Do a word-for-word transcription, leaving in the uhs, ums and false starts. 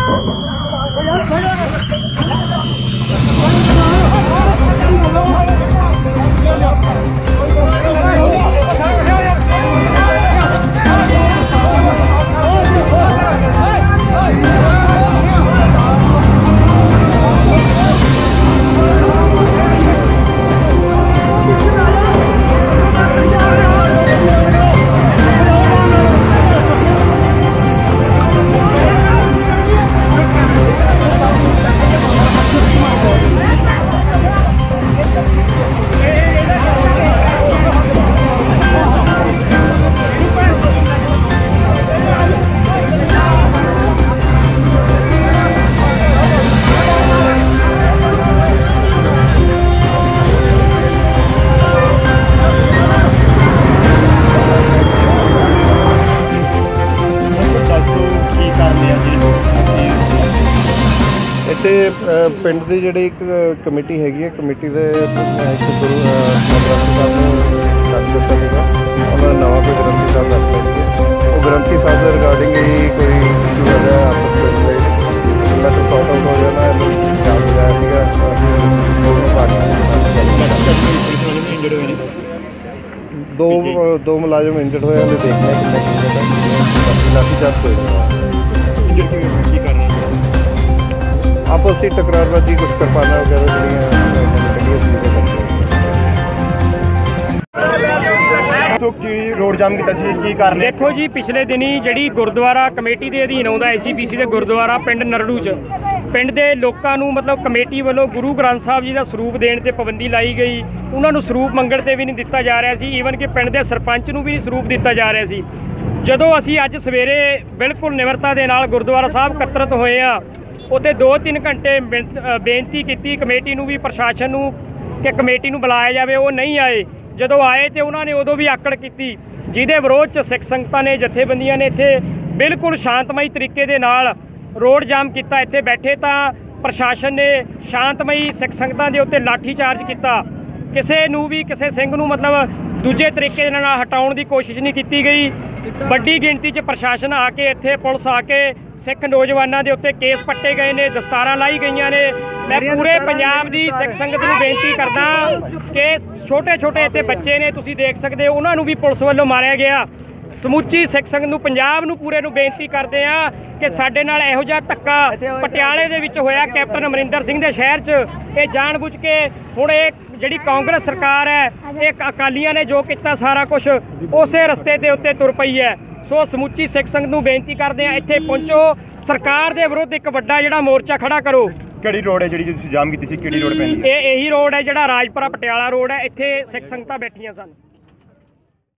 ਇੱਥੇ ਪਿੰਡ ਦੀ ਜਿਹੜੀ ਇੱਕ ਕਮੇਟੀ ਹੈਗੀ ਹੈ, ਕਮੇਟੀ ਦੇ ਇੱਕ ਗੁਰੂ ਗ੍ਰੰਥੀ ਸਾਹਿਬ ਨੂੰ ਕੱਢ ਦਿੱਤਾ ਸੀਗਾ। ਉਹਨਾਂ ਨੇ ਨਵਾਂ ਕੋਈ ਗ੍ਰੰਥੀ ਸਾਹਿਬ ਰੱਖਿਆ ਸੀ। ਉਹ ਗ੍ਰੰਥੀ ਸਾਹਿਬ ਦੇ ਰਿਗਾਰਡਿੰਗ ਹੀ ਕੋਈ ਇਸ਼ੂ ਹੈਗਾ ਆਪਸ ਵਿੱਚ ਮੈਂ ਤਾਂ ਸੌਟ ਆਊਟ ਹੋ ਜਾਣਾ ਜਾਮ ਲਗਾਇਆ ਸੀਗਾ। ਦੋ ਦੋ ਮੁਲਾਜ਼ਮ ਇੰਜਰਡ ਹੋਏ ਉਹਨੇ ਦੇਖਿਆ ਕਿੰਨੇ ਕਿੰਨੇ ਲਾਠੀ ਚਾਰਜ ਹੋਏ आपस में टकरारबाजी कुछ किरपाना वगैरह रोड जाम किया। देखो जी, पिछले दिनी जी गुरुद्वारा कमेटी के अधीन आता एस जी पी सी के गुरुद्वारा पिंड नरड़ू च पिंड के लोगों मतलब कमेटी वालों गुरु ग्रंथ साहब जी का सरूप देने से पाबंदी लाई गई। उन्होंने सरूप मंगण से भी नहीं दिता जा रहा सी। ईवन कि पिंड के सरपंच को भी नहीं सरूप दिता जा रहा सी। जदों असी अज सवेरे बिल्कुल निमरता के नाल गुरुद्वारा साहब एकत्रित होए आ, उत्थे दो तीन घंटे बेनती की कमेटी नूं भी प्रशासन नूं कि कमेटी नूं बुलाया जाए, वो नहीं आए। जदों आए तो उन्होंने उदों भी आकड़ की, जिहदे विरोध च सिख संगतां ने जथेबंदियां ने इत्थे बिल्कुल शांतमई तरीके दे नाल रोड जाम किया। इत्थे बैठे तो प्रशासन ने शांतमई सिख संगतां दे उत्ते लाठी चार्ज किया। किसी नूं भी किसी सिंह नूं मतलब दूजे तरीके नाल हटाउण दी कोशिश नहीं की गई। वड्डी गिणती च प्रशासन आके इत्थे पुलिस आके सिख नौजवानों के उत्ते केस पट्टे गए ने, दस्तारां लाई गई ने। मैं पूरे पंजाब की सिख संगत नूं बेनती करदा कि छोटे छोटे इत्थे बच्चे ने, तुसीं देख सकते हो, उन्होंने भी पुलिस वालों मारिया गया। समूची सिख संगत नूं पंजाब नूं पूरे नूं बेनती करते हैं कि साडे नाल इहो जिहा धक्का पटियाले दे विच होया कैप्टन अमरिंदर सिंह दे शहर च। ये जानबुझ के हुण ये जिहड़ी कांग्रेस सरकार है, ये अकालियां ने जो किया सारा कुछ उस रस्ते के उत्ते तुर पई है। सो समूची सिख संगत नूं बेनती करते हैं, इत्थे पहुंचो, सरकार के विरुद्ध एक वड्डा जिहड़ा मोर्चा खड़ा करो। किहड़ी रोड है जिहड़ी तुसीं जाम कीती सी, किहड़ी रोड पैंदी है? ये यही रोड है जिहड़ा राजपुरा पटियाला रोड है। इत्थे सिख संगतां बैठियां सन।